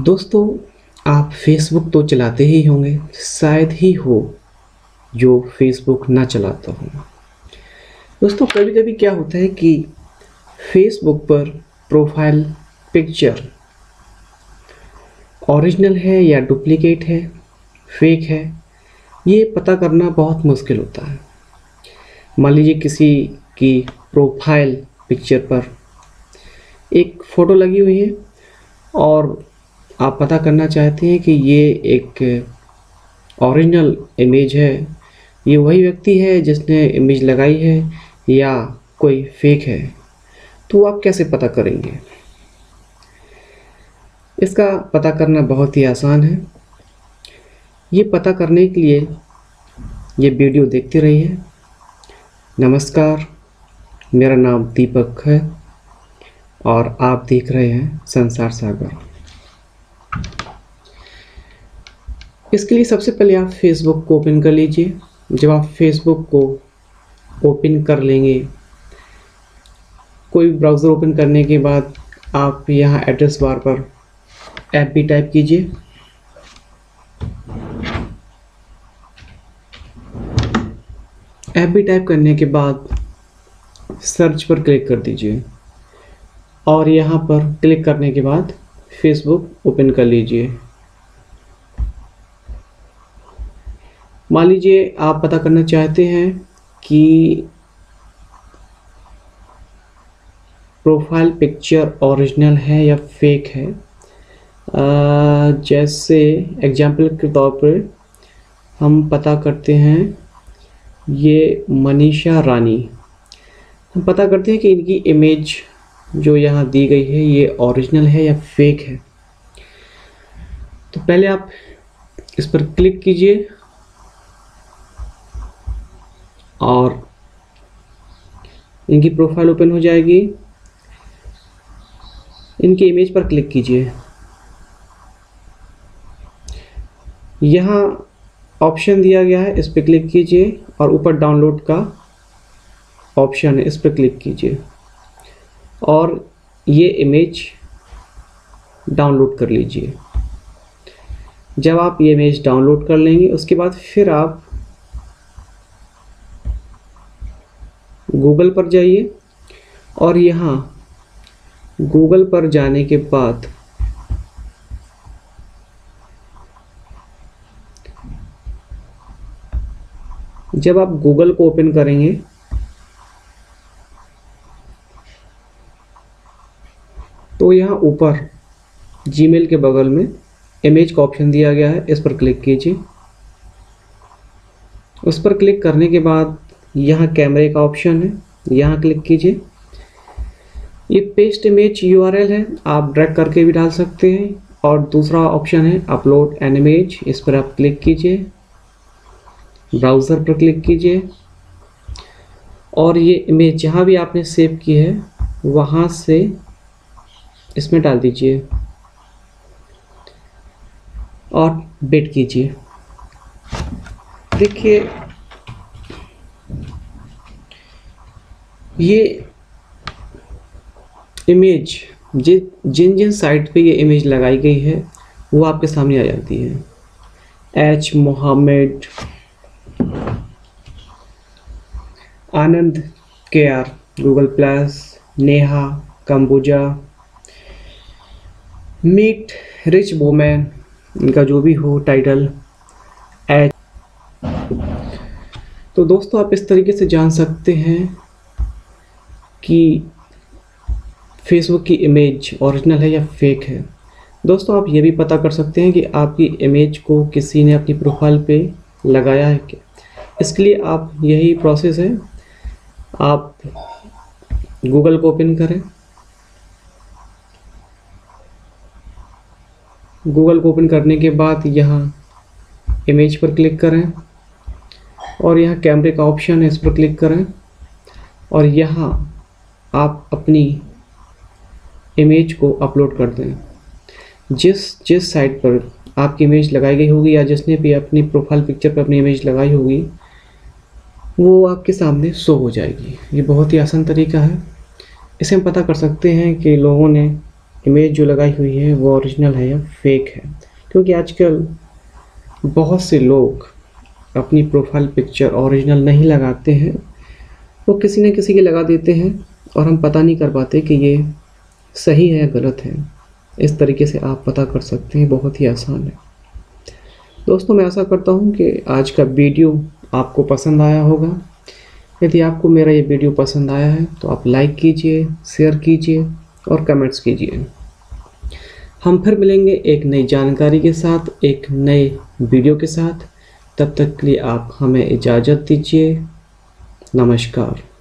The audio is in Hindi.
दोस्तों, आप फेसबुक तो चलाते ही होंगे, शायद ही हो जो फेसबुक ना चलाता हो। दोस्तों, कभी कभी क्या होता है कि फेसबुक पर प्रोफाइल पिक्चर ओरिजिनल है या डुप्लीकेट है, फेक है, ये पता करना बहुत मुश्किल होता है। मान लीजिए किसी की प्रोफाइल पिक्चर पर एक फ़ोटो लगी हुई है और आप पता करना चाहते हैं कि ये एक ओरिजिनल इमेज है, ये वही व्यक्ति है जिसने इमेज लगाई है या कोई फेक है, तो आप कैसे पता करेंगे? इसका पता करना बहुत ही आसान है। ये पता करने के लिए ये वीडियो देखते रहिए। नमस्कार, मेरा नाम दीपक है और आप देख रहे हैं संसार सागर। इसके लिए सबसे पहले आप फेसबुक को ओपन कर लीजिए। जब आप फेसबुक को ओपन कर लेंगे, कोई ब्राउज़र ओपन करने के बाद आप यहाँ एड्रेस बार पर FB टाइप कीजिए। FB टाइप करने के बाद सर्च पर क्लिक कर दीजिए और यहाँ पर क्लिक करने के बाद फेसबुक ओपन कर लीजिए। मान लीजिए आप पता करना चाहते हैं कि प्रोफाइल पिक्चर ओरिजिनल है या फेक है। जैसे एग्जाम्पल के तौर पर हम पता करते हैं, ये मनीषा रानी, हम पता करते हैं कि इनकी इमेज जो यहाँ दी गई है ये ओरिजिनल है या फेक है। तो पहले आप इस पर क्लिक कीजिए और इनकी प्रोफाइल ओपन हो जाएगी। इनकी इमेज पर क्लिक कीजिए। यहाँ ऑप्शन दिया गया है, इस पर क्लिक कीजिए और ऊपर डाउनलोड का ऑप्शन है, इस पर क्लिक कीजिए और ये इमेज डाउनलोड कर लीजिए। जब आप ये इमेज डाउनलोड कर लेंगे, उसके बाद फिर आप गूगल पर जाइए और यहाँ गूगल पर जाने के बाद जब आप गूगल को ओपन करेंगे तो यहाँ ऊपर जीमेल के बगल में इमेज का ऑप्शन दिया गया है, इस पर क्लिक कीजिए। उस पर क्लिक करने के बाद यहाँ कैमरे का ऑप्शन है, यहाँ क्लिक कीजिए। ये पेस्ट इमेज URL है, आप ड्रैग करके भी डाल सकते हैं। और दूसरा ऑप्शन है अपलोड एन इमेज, इस पर आप क्लिक कीजिए, ब्राउज़र पर क्लिक कीजिए और ये इमेज जहाँ भी आपने सेव की है वहाँ से इसमें डाल दीजिए और वेट कीजिए। देखिए, ये इमेज जिन जिन साइट पे ये इमेज लगाई गई है वो आपके सामने आ जाती है। H Mohammad, Anand KR, Google plus, Neha, Kamboja, meet rich women, इनका जो भी हो टाइटल H। तो दोस्तों, आप इस तरीके से जान सकते हैं कि फेसबुक की इमेज ओरिजिनल है या फेक है। दोस्तों, आप ये भी पता कर सकते हैं कि आपकी इमेज को किसी ने अपनी प्रोफाइल पे लगाया है क्या। इसके लिए आप यही प्रोसेस है, आप गूगल को ओपन करें। गूगल को ओपन करने के बाद यहाँ इमेज पर क्लिक करें और यहाँ कैमरे का ऑप्शन है, इस पर क्लिक करें और यहाँ आप अपनी इमेज को अपलोड कर दें। जिस साइट पर आपकी इमेज लगाई गई होगी या जिसने भी अपनी प्रोफाइल पिक्चर पर अपनी इमेज लगाई होगी वो आपके सामने शो हो जाएगी। ये बहुत ही आसान तरीका है। इसे हम पता कर सकते हैं कि लोगों ने इमेज जो लगाई हुई है वो ओरिजिनल है या फेक है, क्योंकि आजकल बहुत से लोग अपनी प्रोफाइल पिक्चर ओरिजिनल नहीं लगाते हैं, वो किसी न किसी की लगा देते हैं और हम पता नहीं कर पाते कि ये सही है या गलत है। इस तरीके से आप पता कर सकते हैं, बहुत ही आसान है। दोस्तों, मैं आशा करता हूँ कि आज का वीडियो आपको पसंद आया होगा। यदि आपको मेरा ये वीडियो पसंद आया है तो आप लाइक कीजिए, शेयर कीजिए और कमेंट्स कीजिए। हम फिर मिलेंगे एक नई जानकारी के साथ, एक नए वीडियो के साथ। तब तक के लिए आप हमें इजाज़त दीजिए। नमस्कार।